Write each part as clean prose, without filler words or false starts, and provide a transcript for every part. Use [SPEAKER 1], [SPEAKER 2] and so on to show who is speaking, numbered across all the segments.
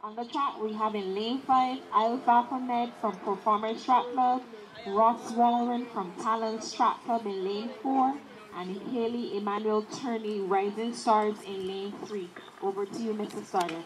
[SPEAKER 1] On the track, we have in lane 5, Alpha Ahmed from Performance Track Club, Ross Wallen from Talents Track Club in lane 4, and Haley Emmanuel Turney Rising Stars in lane 3. Over to you, Mr. Starter.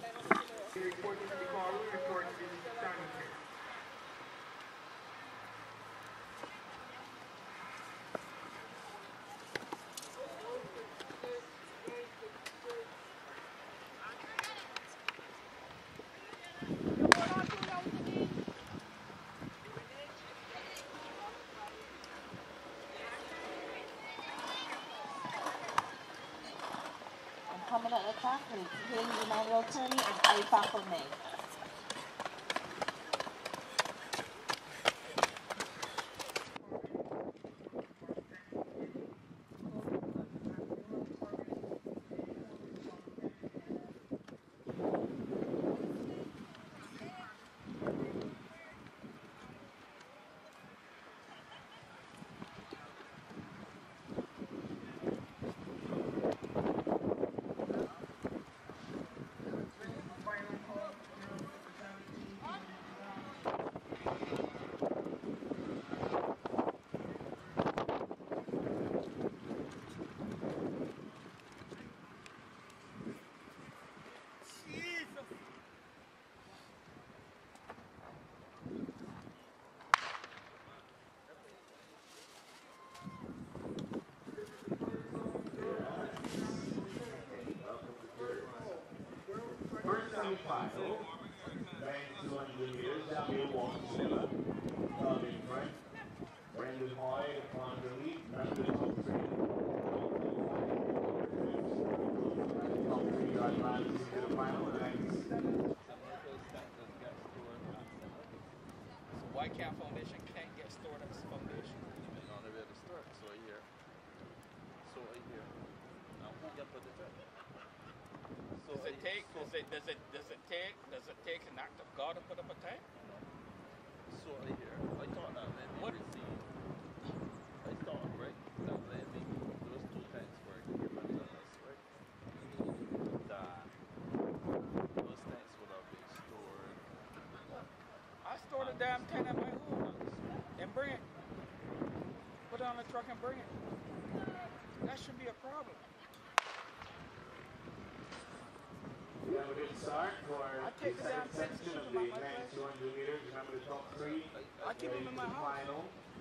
[SPEAKER 1] Coming at the track is Haley Emmanuel Turney and Alpha Ahmed.
[SPEAKER 2] Final, men's 200 meters, W1 Silla, in front, Brendan Hoy on the lead, number 2 top 3 are advancing to the final,
[SPEAKER 3] So why can't Foundation can't get stored as Foundation? No, they will start, so I hear. Now who get put the check? Does it take an act of God to put up a tank? So I hear. I thought that what is the? I thought right that landing those 2 tanks were given to us, right? That those tanks would have been stored. I stored a damn tank at my home and bring it. Put it on the truck and bring it. That should be a problem.
[SPEAKER 2] We have a good start for the second section of the men's 200 meters. Remember the top 3.
[SPEAKER 3] I keep them in my house.
[SPEAKER 2] Final.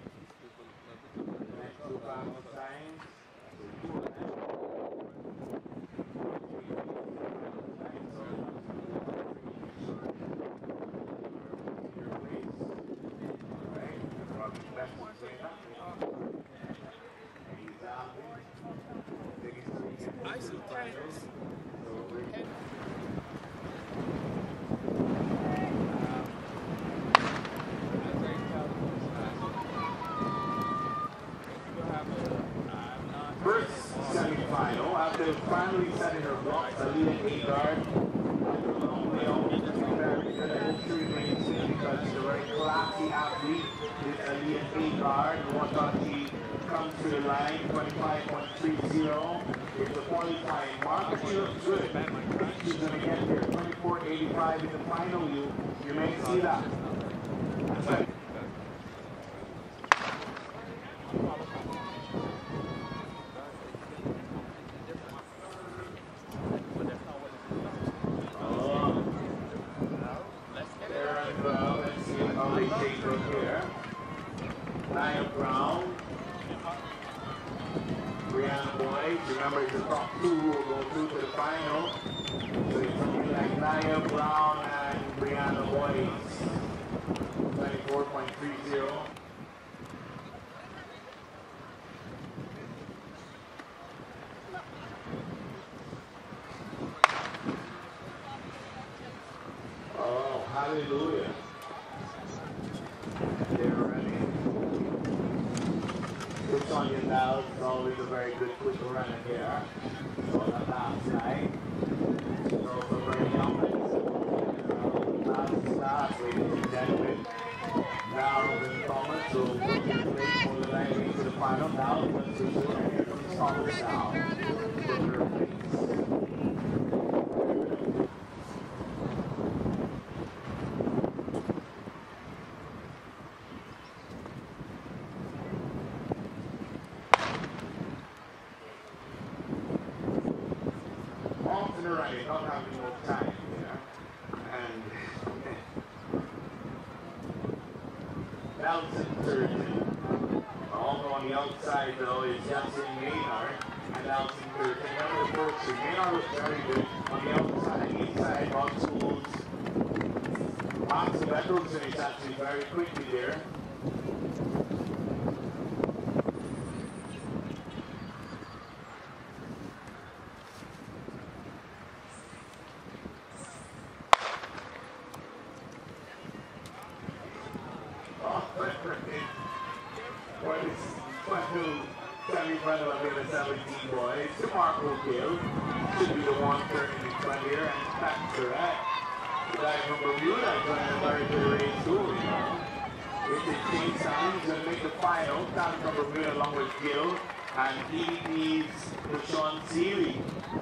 [SPEAKER 2] Next 2 final times.
[SPEAKER 3] I see tanks.
[SPEAKER 2] First semi-final, after finally setting her blocks, Aliyah A-guard, after a long way out, very good. I hope she remains in because she's a very classy athlete. This Aliyah A-guard, one thought she comes to the line, 25.30. It's the qualifying mark, but she looks good. She's going to get here, 24.85 in the final. You may see that. But, remember, it's the top 2 who will go through to the final. So it's something like Naya Brown and Brianna Boyce. 24.30. Oh, hallelujah. They're ready. Push on your now. It's always a very good quick runner here. So that last night. Also very young. Last, ladies and gentlemen. Now the Thomas will put his place for the line into the final. Now let's see here comes Thomas now. they're not having no time, you know. And Nelson Turton. Also on the outside though is Justin Maynard and Nelson Turton. Remember the first two. Maynard was very good on the outside, inside, on tools. Max Beckelson is actually very quickly there. Semi-final of the 17 boys. DeMarco Gill should be the one turning in front here, and that's correct. The guy from Bermuda is running a very good race too, you know. It's a change time. He's going to make the final. Coming from Bermuda along with Gill, and he needs Deshaun Seeley.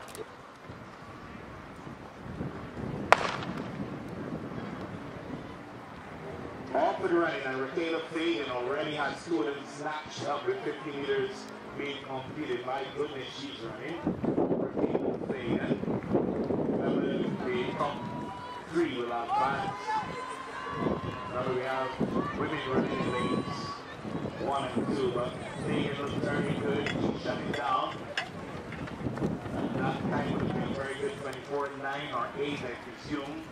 [SPEAKER 2] Off and running, and Rakayla Fagan already has two of them snatched up with 50 meters being completed. My goodness, she's running. Rakayla Fagan. Remember, the top three will advance. Remember, we have women running in lanes 1 and 2, but Fagan looks very good. She's shutting down. And that time would have been very good, 24-9 or 8, I presume.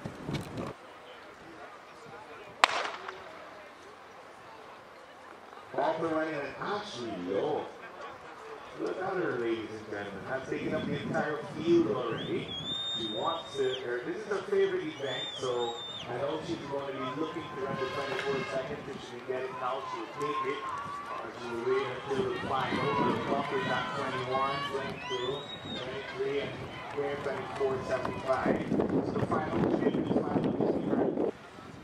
[SPEAKER 2] Off the running and Ashley Lowe. Look at her, ladies and gentlemen. Has taken up the entire field already. She wants to, this is her favorite event, so I know she's going to be looking to run the 24 seconds. If she can get it now, she'll take it. Or she will wait until the final. The clock is at 21, 22, 23, and we're 24.75. So the final should be the final this year.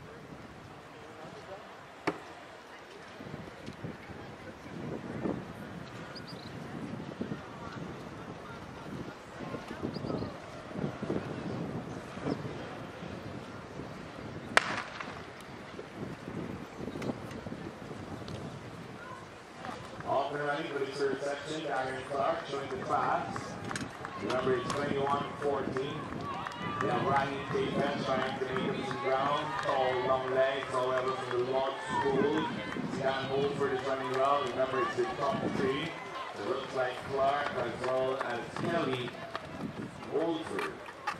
[SPEAKER 2] For the third section, Darren Clark joined the class. Remember, it's 21-14. Now, Ryan Tatum trying to make him some ground. Tall, long legs, all over from the Lord School. Dan Holford is running well. Remember, it's the top three. It looks like Clark as well as Kelly Holford.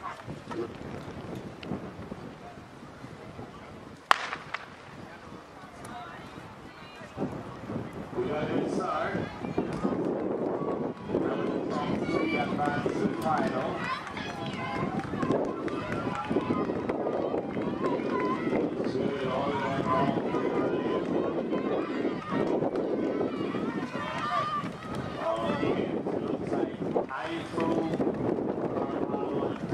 [SPEAKER 2] We got a start. Remember the top three advance to the final. Good, all of them wrong. Oh, it looks like ISO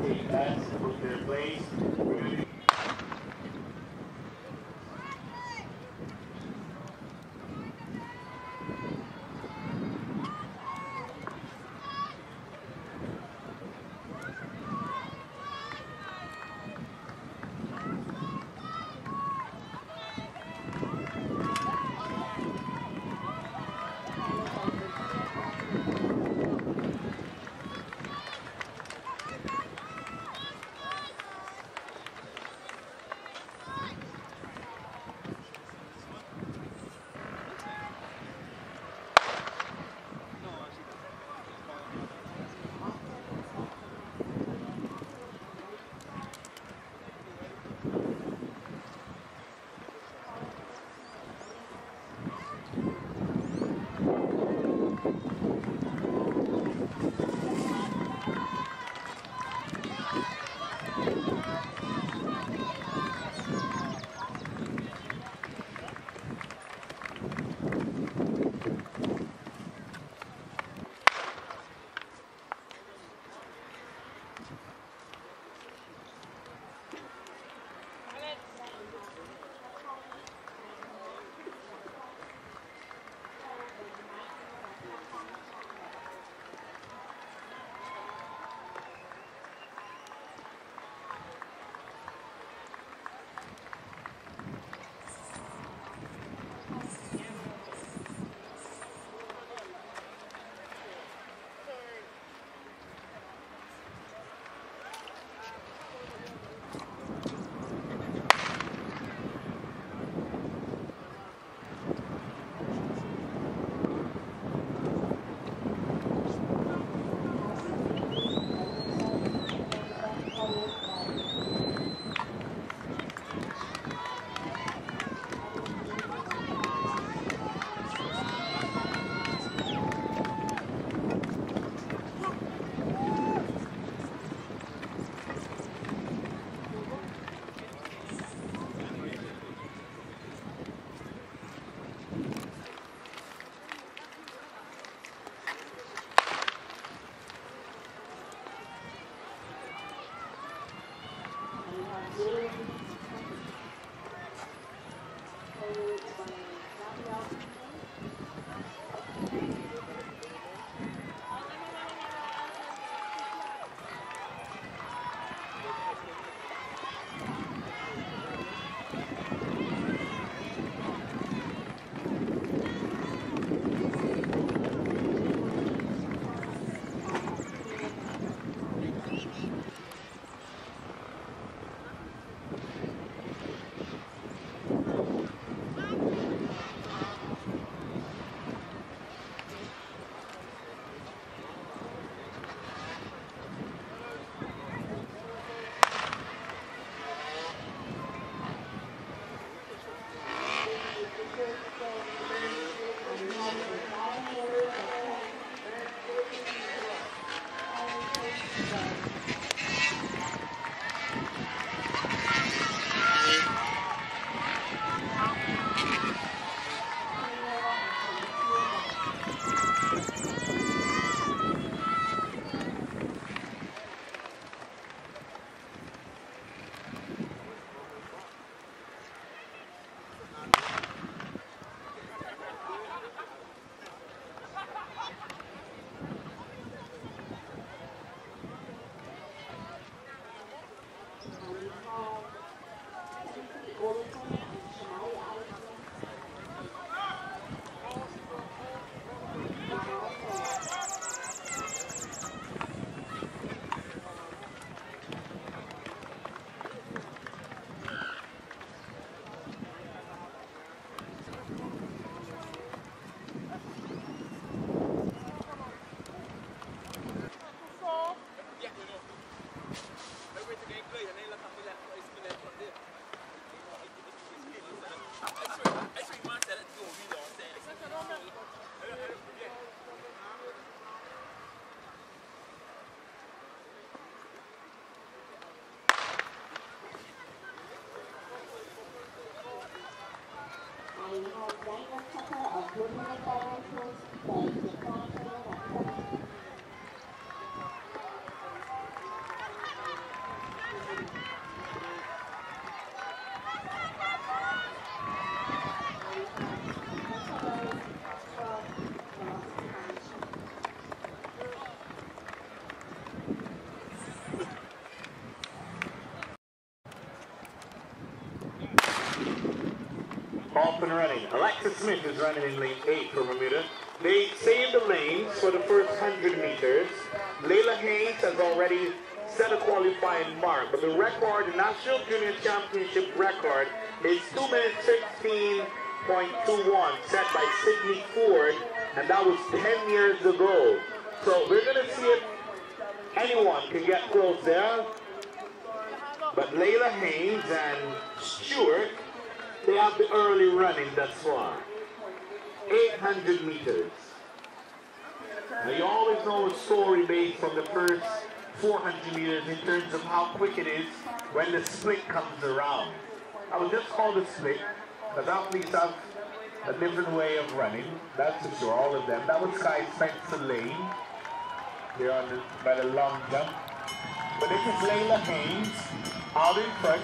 [SPEAKER 2] Off and running. Alexa Smith is running in lane 8 for Bermuda. They saved the lanes for the first 100 meters. Layla Haynes has already set a qualifying mark, but the record, the National Junior Championship record, is 2 minutes 15.21 set by Sydney Ford, and that was 10 years ago. So we're going to see if anyone can get close there. But Layla Haynes and Stewart, they have the early running thus far. 800 meters. Now you always know a story based from the first 400 meters in terms of how quick it is when the split comes around. I would just call the split, but athletes have a different way of running, that's for sure, all of them. That was Sky Spencer Lane. They're on by the long jump. But this is Layla Haynes out in front.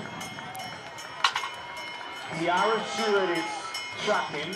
[SPEAKER 2] Tiara Stewart is tracking.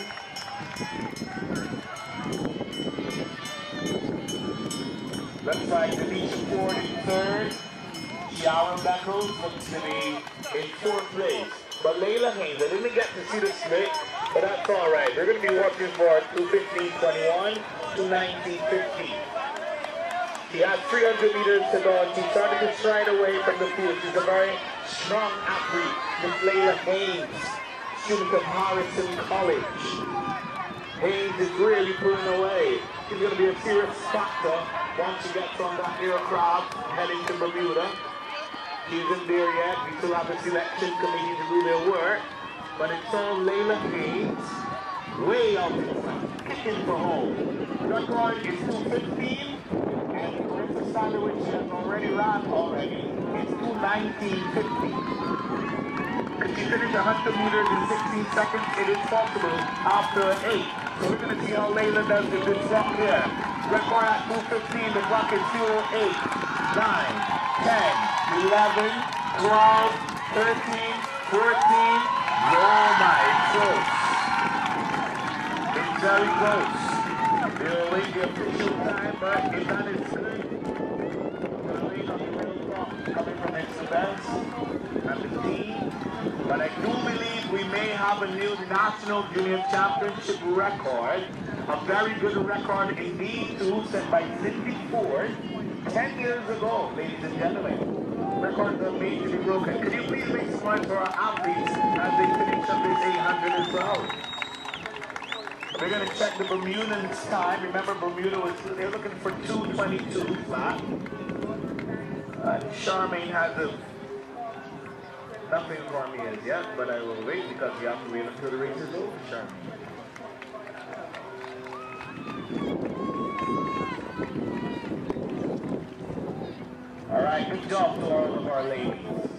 [SPEAKER 2] Looks like Denisha Ford in third. Tiara Beckles looks to be in fourth place. But Layla Haynes, I didn't get to see the split, but that's all right. They're going to be working for 2:15.21 to 19:15. She has 300 meters to go. She's starting to stride away from the field. She's a very strong athlete. Miss Layla Haynes, student of Harrison College. Haynes is really pulling away. She's going to be a serious factor once she gets on that aircraft heading to Bermuda. She isn't there yet. We still have the selection committee to do their work. But it's all Layla Haynes way out in front, kicking for home. Record is 2:15. And Carissa Sally, which she has already run already, it's 2:19.50. If she finished 100 meters in 16 seconds, it is possible after 8. So we're going to see how Layla does with this clock here. Record at 2:15, the clock is 2:08, 9, 10, 11, 12, 13, 14. Oh my, it's close. It's very close. They'll wait the official time, but it's not as good. We'll wait on the real clock coming from Exodus and the team. But I do believe we may have a new National Junior Championship record. A very good record indeed, too, set by Sydney Ford 10 years ago, ladies and gentlemen. Records are made to be broken. Can you please make some noise for our athletes as they finish up this 800 as well? We're going to check the Bermudans' time. Remember, Bermuda they're looking for 2:22 flat. Charmaine has nothing for me as yet, but I will wait because you have to wait until the race is over, Charmaine. All right, good job to all of our ladies.